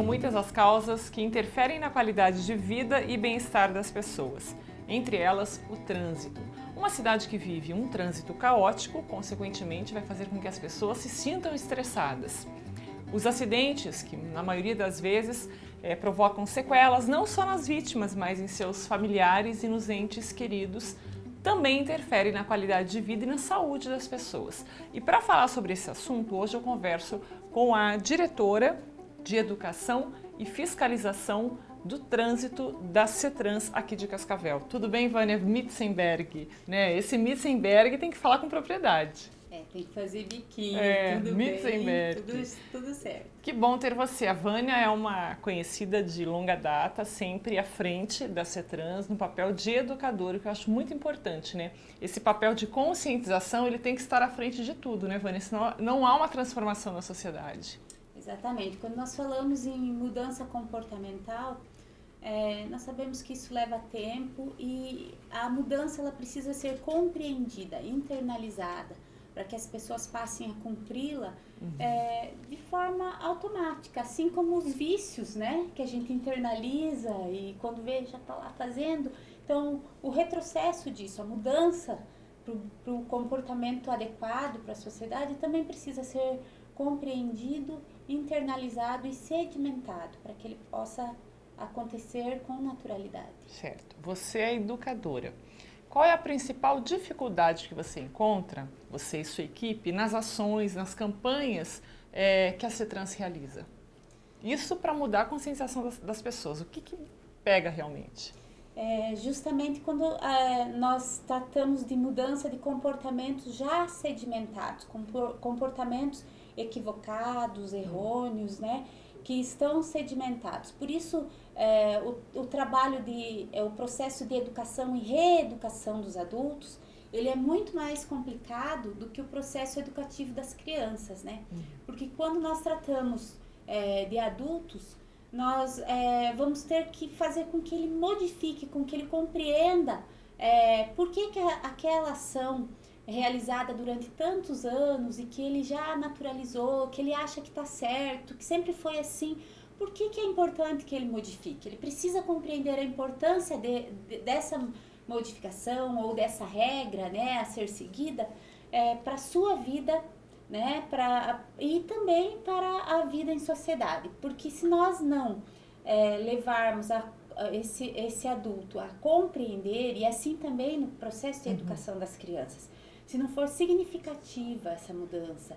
muitas as causas que interferem na qualidade de vida e bem-estar das pessoas, entre elas o trânsito. Uma cidade que vive um trânsito caótico, consequentemente, vai fazer com que as pessoas se sintam estressadas. Os acidentes, que na maioria das vezes provocam sequelas não só nas vítimas, mas em seus familiares e nos entes queridos, também interferem na qualidade de vida e na saúde das pessoas. E para falar sobre esse assunto, hoje eu converso com a diretora de Educação e Fiscalização do Trânsito da CETRANS aqui de Cascavel. Tudo bem, Vânia Mitzenberg? Esse Mitzenberg tem que falar com propriedade. Tem que fazer biquinho, tudo Mitzenberg. bem, tudo certo. Que bom ter você. A Vânia é uma conhecida de longa data, sempre à frente da CETRANS, no papel de educadora, que eu acho muito importante, né? Esse papel de conscientização, ele tem que estar à frente de tudo, né, Vânia? Senão não há uma transformação na sociedade. Exatamente. Quando nós falamos em mudança comportamental, nós sabemos que isso leva tempo e a mudança ela precisa ser compreendida, internalizada, para que as pessoas passem a cumpri-la de forma automática, assim como os vícios, né, que a gente internaliza e quando vê já está lá fazendo. Então, o retrocesso disso, a mudança para o comportamento adequado para a sociedade também precisa ser compreendido, internalizado e sedimentado para que ele possa acontecer com naturalidade. Certo. Você é educadora. Qual é a principal dificuldade que você encontra, você e sua equipe, nas ações, nas campanhas que a CETRANS realiza? Isso para mudar a conscientização das pessoas. O que pega realmente? Justamente quando nós tratamos de mudança de comportamentos já sedimentados, comportamentos equivocados, errôneos, né, que estão sedimentados. Por isso, o trabalho o processo de educação e reeducação dos adultos, ele é muito mais complicado do que o processo educativo das crianças, né? Porque quando nós tratamos de adultos, nós vamos ter que fazer com que ele modifique, com que ele compreenda por que aquela ação realizada durante tantos anos e que ele já naturalizou, que ele acha que está certo, que sempre foi assim, por que é importante que ele modifique? Ele precisa compreender a importância dessa modificação ou dessa regra, né, a ser seguida para a sua vida, né, e também para a vida em sociedade. Porque se nós não levarmos esse adulto a compreender, e assim também no processo de educação das crianças, se não for significativa essa mudança,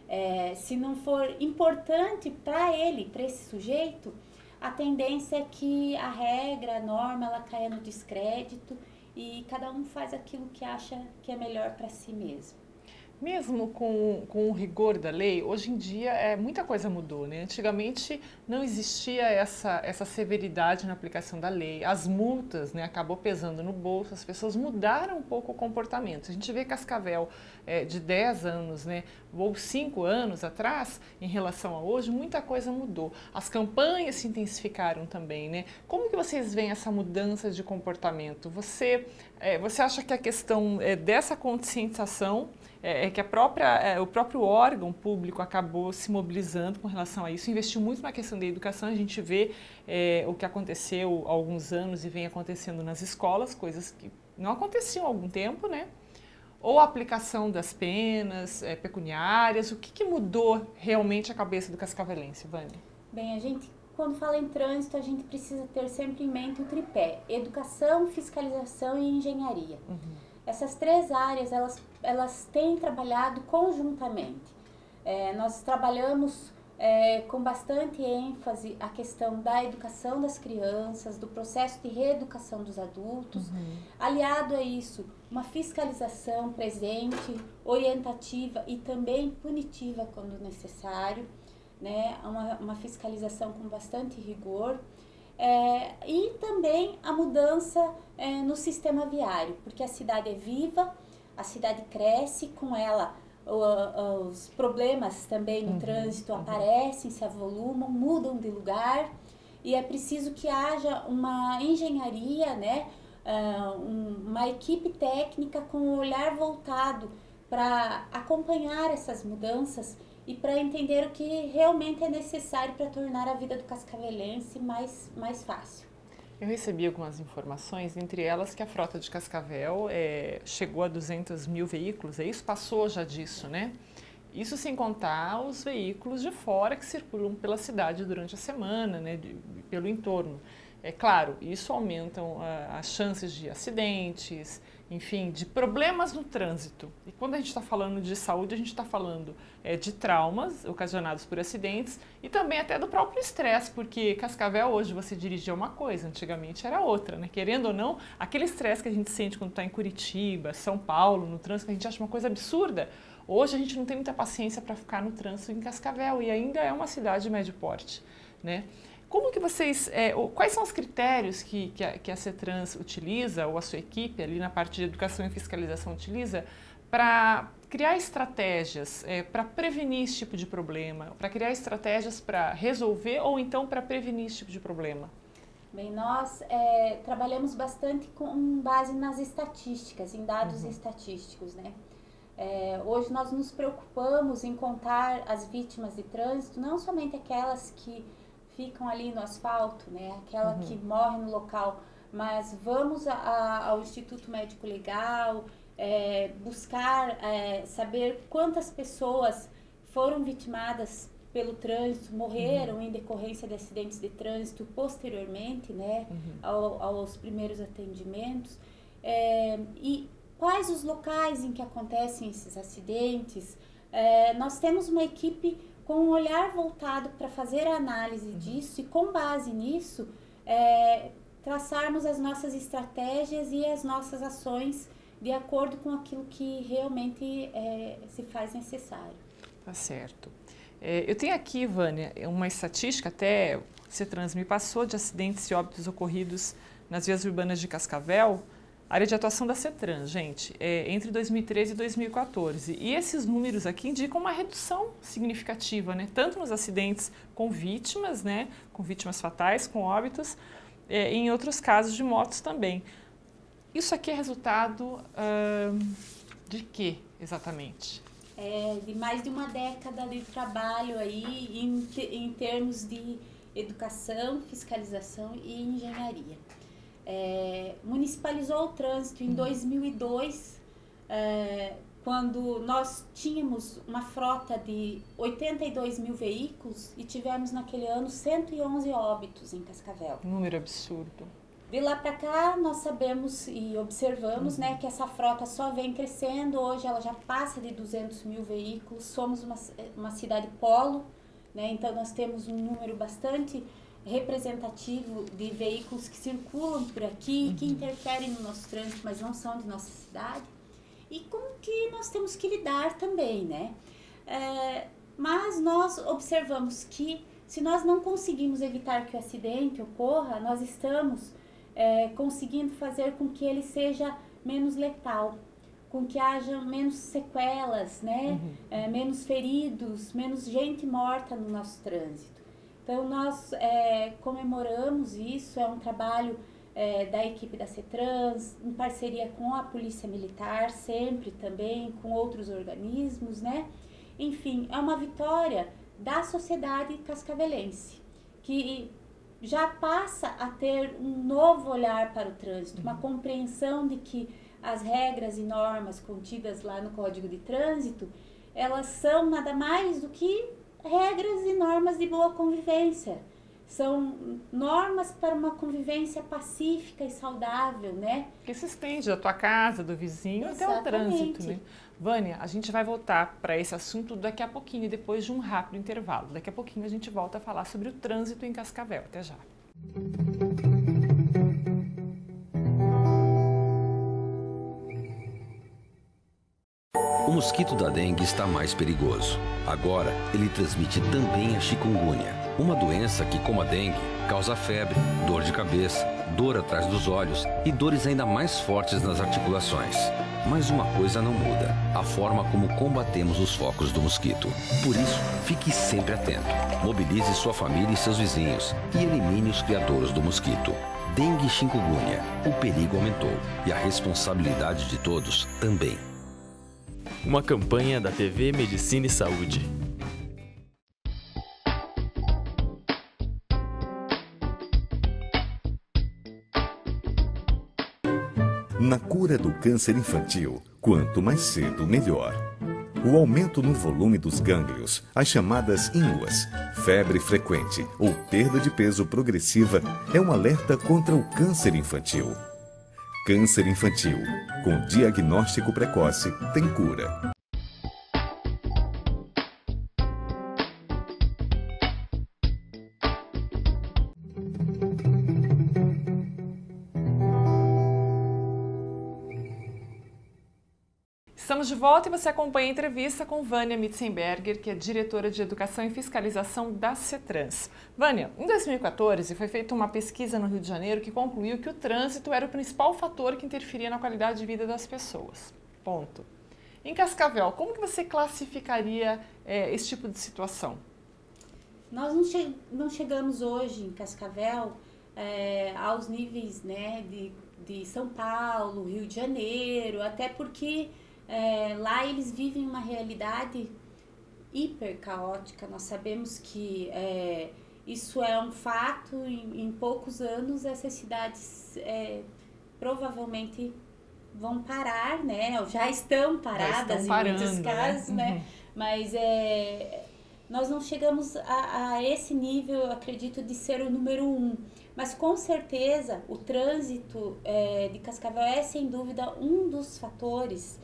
se não for importante para ele, para esse sujeito, a tendência é que a regra, a norma, ela caia no descrédito e cada um faz aquilo que acha que é melhor para si mesmo. Mesmo com o rigor da lei, hoje em dia muita coisa mudou, né? Antigamente não existia essa severidade na aplicação da lei, as multas, né, acabou pesando no bolso, as pessoas mudaram um pouco o comportamento. A gente vê Cascavel de 10 anos, né, ou 5 anos atrás, em relação a hoje, muita coisa mudou. As campanhas se intensificaram também, né? Como que vocês veem essa mudança de comportamento? Você acha que a questão dessa conscientização que o próprio órgão público acabou se mobilizando com relação a isso, investiu muito na questão da educação, a gente vê o que aconteceu há alguns anos e vem acontecendo nas escolas, coisas que não aconteciam há algum tempo, né? Ou a aplicação das penas pecuniárias, o que mudou realmente a cabeça do cascavelense, Vânia? Bem, quando fala em trânsito, a gente precisa ter sempre em mente o tripé: educação, fiscalização e engenharia. Essas três áreas, elas têm trabalhado conjuntamente. Nós trabalhamos com bastante ênfase a questão da educação das crianças, do processo de reeducação dos adultos. Aliado a isso, uma fiscalização presente, orientativa e também punitiva quando necessário, né? Uma fiscalização com bastante rigor. E também a mudança no sistema viário, porque a cidade é viva, a cidade cresce, com ela os problemas também no trânsito aparecem, se avolumam, mudam de lugar, e é preciso que haja uma engenharia, né, uma equipe técnica com um olhar voltado para acompanhar essas mudanças e para entender o que realmente é necessário para tornar a vida do cascavelense mais fácil. Eu recebi algumas informações, entre elas que a frota de Cascavel chegou a 200 mil veículos, isso passou já disso, né? Isso sem contar os veículos de fora que circulam pela cidade durante a semana, né, pelo entorno. É claro, isso aumenta as chances de acidentes, enfim, de problemas no trânsito. E quando a gente está falando de saúde, a gente está falando de traumas ocasionados por acidentes e também até do próprio estresse, porque Cascavel hoje você dirigia uma coisa, antigamente era outra, né? Querendo ou não, aquele estresse que a gente sente quando está em Curitiba, São Paulo, no trânsito, a gente acha uma coisa absurda. Hoje a gente não tem muita paciência para ficar no trânsito em Cascavel e ainda é uma cidade de médio porte, né? Como que vocês, quais são os critérios que a CETRANS utiliza, ou a sua equipe ali na parte de educação e fiscalização utiliza, para criar estratégias para prevenir esse tipo de problema, para criar estratégias para resolver ou então para prevenir esse tipo de problema? Bem, nós trabalhamos bastante com base nas estatísticas, em dados estatísticos, né? Hoje nós nos preocupamos em contar as vítimas de trânsito, não somente aquelas que ficam ali no asfalto, né? Aquela que morre no local, mas vamos ao Instituto Médico Legal, buscar saber quantas pessoas foram vitimadas pelo trânsito, morreram em decorrência de acidentes de trânsito posteriormente, né? Aos primeiros atendimentos, e quais os locais em que acontecem esses acidentes. Nós temos uma equipe com um olhar voltado para fazer a análise disso e, com base nisso, traçarmos as nossas estratégias e as nossas ações de acordo com aquilo que realmente se faz necessário. Tá certo. Eu tenho aqui, Vânia, uma estatística, até o CETRANS me passou, de acidentes e óbitos ocorridos nas vias urbanas de Cascavel. Área de atuação da CETRANS, gente, entre 2013 e 2014. E esses números aqui indicam uma redução significativa, né? Tanto nos acidentes com vítimas, né? Com vítimas fatais, com óbitos, e em outros casos de motos também. Isso aqui é resultado de quê, exatamente? De mais de uma década de trabalho aí em termos de educação, fiscalização e engenharia. Municipalizou o trânsito em 2002, quando nós tínhamos uma frota de 82 mil veículos e tivemos naquele ano 111 óbitos em Cascavel. Número absurdo. De lá para cá, nós sabemos e observamos, né, que essa frota só vem crescendo. Hoje ela já passa de 200 mil veículos. Somos uma cidade polo, né, então nós temos um número bastante representativo de veículos que circulam por aqui, que interferem no nosso trânsito, mas não são de nossa cidade, e com que nós temos que lidar também, né? Mas nós observamos que, se nós não conseguimos evitar que o acidente ocorra, nós estamos conseguindo fazer com que ele seja menos letal, com que haja menos sequelas, né? Menos feridos, menos gente morta no nosso trânsito. Então, nós comemoramos isso, é um trabalho da equipe da CETRANS, em parceria com a Polícia Militar, sempre também, com outros organismos, né? Enfim, é uma vitória da sociedade cascavelense, que já passa a ter um novo olhar para o trânsito, uma compreensão de que as regras e normas contidas lá no Código de Trânsito, elas são nada mais do que regras e normas de boa convivência. São normas para uma convivência pacífica e saudável, né? Que se estende da tua casa, do vizinho, até o trânsito, né? Vânia, a gente vai voltar para esse assunto daqui a pouquinho, depois de um rápido intervalo. Daqui a pouquinho a gente volta a falar sobre o trânsito em Cascavel. Até já. O mosquito da dengue está mais perigoso. Agora, ele transmite também a chikungunya, uma doença que, como a dengue, causa febre, dor de cabeça, dor atrás dos olhos e dores ainda mais fortes nas articulações. Mas uma coisa não muda: a forma como combatemos os focos do mosquito. Por isso, fique sempre atento. Mobilize sua família e seus vizinhos e elimine os criadores do mosquito. Dengue e chikungunya. O perigo aumentou e a responsabilidade de todos também. Uma campanha da TV Medicina e Saúde. Na cura do câncer infantil, quanto mais cedo, melhor. O aumento no volume dos gânglios, as chamadas ínguas, febre frequente ou perda de peso progressiva é um alerta contra o câncer infantil. Câncer infantil, com diagnóstico precoce, tem cura. Estamos de volta e você acompanha a entrevista com Vânia Mitzenberger, que é diretora de Educação e Fiscalização da CETRANS. Vânia, em 2014 foi feita uma pesquisa no Rio de Janeiro que concluiu que o trânsito era o principal fator que interferia na qualidade de vida das pessoas. Ponto. Em Cascavel, como que você classificaria esse tipo de situação? Nós não chegamos hoje em Cascavel aos níveis, né, de São Paulo, Rio de Janeiro, até porque lá eles vivem uma realidade hiper caótica. Nós sabemos que isso é um fato. Em poucos anos essas cidades provavelmente vão parar, né? Ou já estão paradas em muitos casos, né? Mas nós não chegamos a esse nível, eu acredito, de ser o número 1. Mas com certeza o trânsito de Cascavel é sem dúvida um dos fatores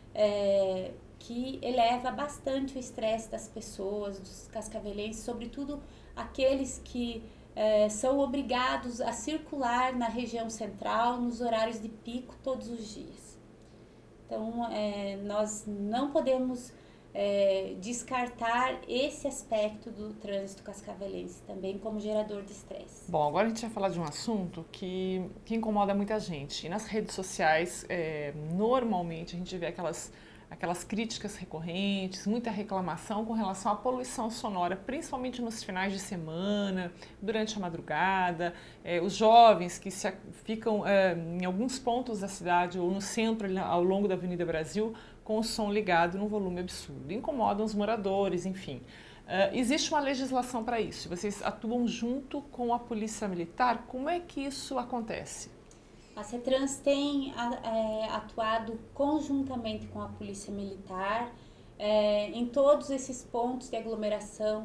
que eleva bastante o estresse das pessoas, dos cascavelenses, sobretudo aqueles que são obrigados a circular na região central nos horários de pico todos os dias. Então, nós não podemos descartar esse aspecto do trânsito cascavelense também como gerador de estresse. Bom, agora a gente vai falar de um assunto que incomoda muita gente. E nas redes sociais, normalmente a gente vê aquelas críticas recorrentes, muita reclamação com relação à poluição sonora, principalmente nos finais de semana, durante a madrugada, os jovens que ficam em alguns pontos da cidade ou no centro, ao longo da Avenida Brasil, com o som ligado num volume absurdo. Incomodam os moradores, enfim. Existe uma legislação para isso. Vocês atuam junto com a Polícia Militar. Como é que isso acontece? A CETRANS tem atuado conjuntamente com a Polícia Militar em todos esses pontos de aglomeração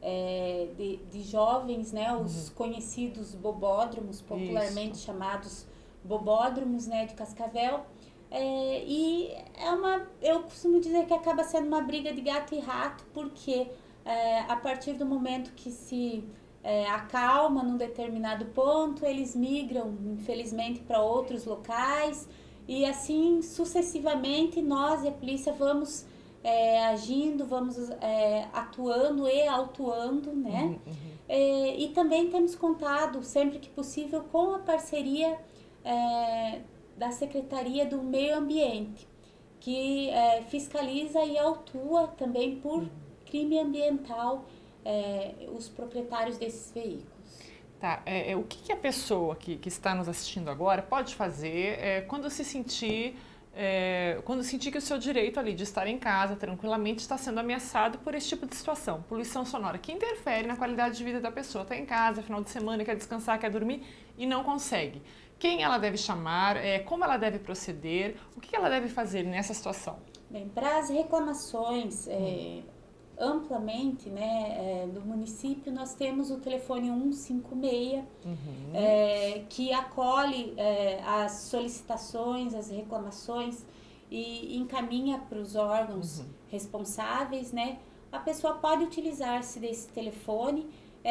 de jovens, né, os conhecidos bobódromos, popularmente chamados bobódromos, né, de Cascavel. E eu costumo dizer que acaba sendo uma briga de gato e rato, porque a partir do momento que se acalma num determinado ponto, eles migram, infelizmente, para outros locais, e assim sucessivamente nós e a polícia vamos agindo, vamos atuando e autuando, né? E também temos contado, sempre que possível, com a parceria da Secretaria do Meio Ambiente, que fiscaliza e autua também por crime ambiental os proprietários desses veículos. Tá, o que a pessoa que está nos assistindo agora pode fazer quando sentir que o seu direito ali de estar em casa tranquilamente está sendo ameaçado por esse tipo de situação, poluição sonora, que interfere na qualidade de vida da pessoa? Está em casa, final de semana, quer descansar, quer dormir e não consegue. Quem ela deve chamar, como ela deve proceder, o que ela deve fazer nessa situação? Bem, para as reclamações amplamente, né, do município, nós temos o telefone 156, que acolhe as solicitações, as reclamações e encaminha para os órgãos responsáveis, né? A pessoa pode utilizar-se desse telefone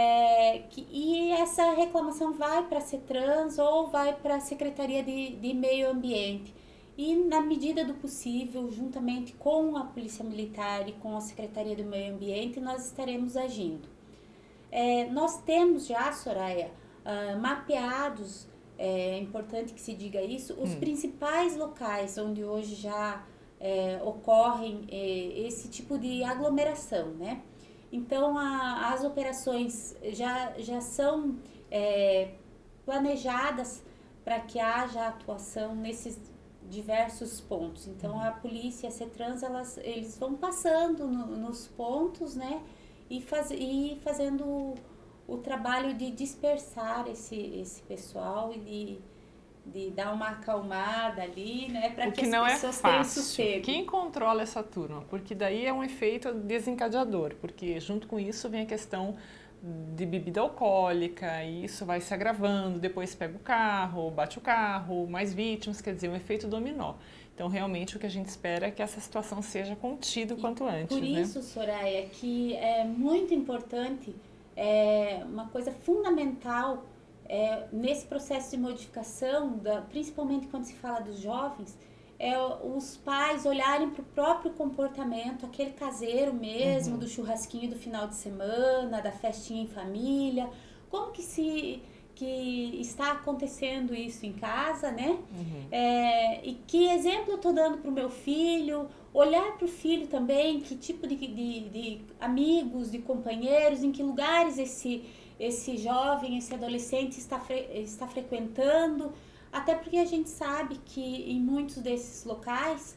e essa reclamação vai para a CETRANS ou vai para a Secretaria de Meio Ambiente. E, na medida do possível, juntamente com a Polícia Militar e com a Secretaria do Meio Ambiente, nós estaremos agindo. Nós temos já, Soraya, mapeados, é importante que se diga isso, os principais locais onde hoje já ocorrem esse tipo de aglomeração, né? Então, as operações já são planejadas para que haja atuação diversos pontos. Então a polícia e a CETRANS, eles vão passando nos pontos, né, e fazendo o trabalho de dispersar esse pessoal e de dar uma acalmada ali, né, para que as pessoas tenham sossego. Quem controla essa turma? Porque daí é um efeito desencadeador, porque junto com isso vem a questão de bebida alcoólica, e isso vai se agravando, depois pega o carro, bate o carro, mais vítimas, quer dizer, um efeito dominó. Então, realmente, o que a gente espera é que essa situação seja contida o quanto antes. Por isso, né, Soraya, que é muito importante, uma coisa fundamental nesse processo de modificação, principalmente quando se fala dos jovens, os pais olharem para o próprio comportamento, aquele caseiro mesmo, do churrasquinho do final de semana, da festinha em família, como que está acontecendo isso em casa, né? E que exemplo eu estou dando para o meu filho, olhar para o filho também, que tipo de amigos, de companheiros, em que lugares esse jovem, esse adolescente está frequentando. Até porque a gente sabe que em muitos desses locais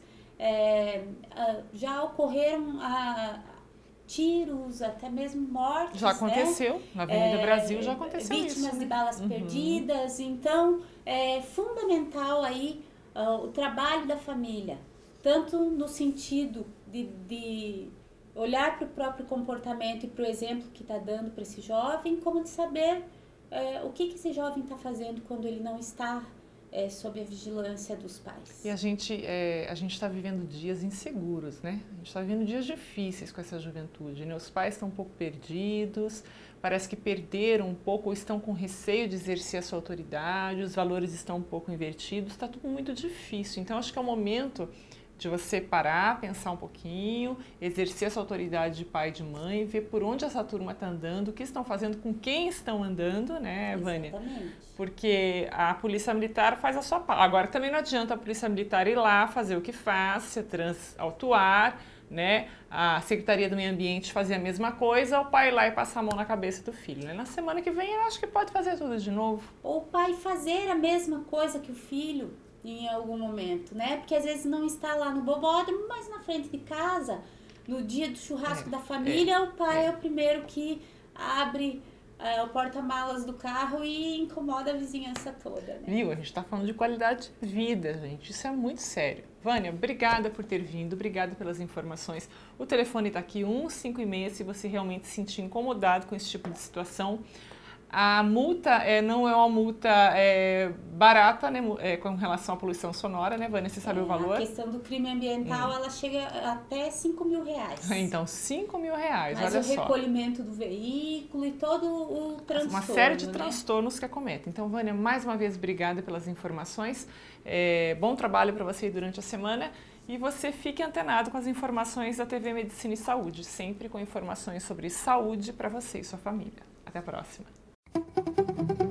já ocorreram tiros, até mesmo mortes. Já aconteceu, né? Na Avenida Brasil já aconteceu vítimas isso, de né? balas perdidas. Então, é fundamental aí o trabalho da família, tanto no sentido de olhar para o próprio comportamento e para o exemplo que está dando para esse jovem, como de saber o que esse jovem está fazendo quando ele não está sob a vigilância dos pais. E a gente está vivendo dias inseguros, né? A gente está vivendo dias difíceis com essa juventude, né? Os pais estão um pouco perdidos, parece que perderam um pouco ou estão com receio de exercer a sua autoridade, os valores estão um pouco invertidos, está tudo muito difícil. Então, acho que é o momento de você parar, pensar um pouquinho, exercer essa autoridade de pai e de mãe, ver por onde essa turma está andando, o que estão fazendo, com quem estão andando, né, Vânia? Exatamente. Porque a Polícia Militar faz a sua parte. Agora, também não adianta a Polícia Militar ir lá fazer o que faz, se autuar, né? A Secretaria do Meio Ambiente fazer a mesma coisa, o pai ir lá e passar a mão na cabeça do filho, né? Na semana que vem, eu acho que pode fazer tudo de novo. Ou o pai fazer a mesma coisa que o filho em algum momento, né? Porque às vezes não está lá no bobódromo, mas na frente de casa, no dia do churrasco da família, o pai é o primeiro que abre o porta-malas do carro e incomoda a vizinhança toda, né? Viu? A gente está falando de qualidade de vida, gente. Isso é muito sério. Vânia, obrigada por ter vindo, obrigada pelas informações. O telefone está aqui, 156, se você realmente se sentir incomodado com esse tipo de situação. A multa não é uma multa barata, né, com relação à poluição sonora, né, Vânia? Você sabe o valor? A questão do crime ambiental, ela chega até R$5.000. Então, R$5.000, mas olha só. Mas o recolhimento do veículo e todo o transtorno. Uma série de transtornos que acometem. Então, Vânia, mais uma vez, obrigada pelas informações. Bom trabalho para você durante a semana. E você fique antenado com as informações da TV Medicina e Saúde, sempre com informações sobre saúde para você e sua família. Até a próxima.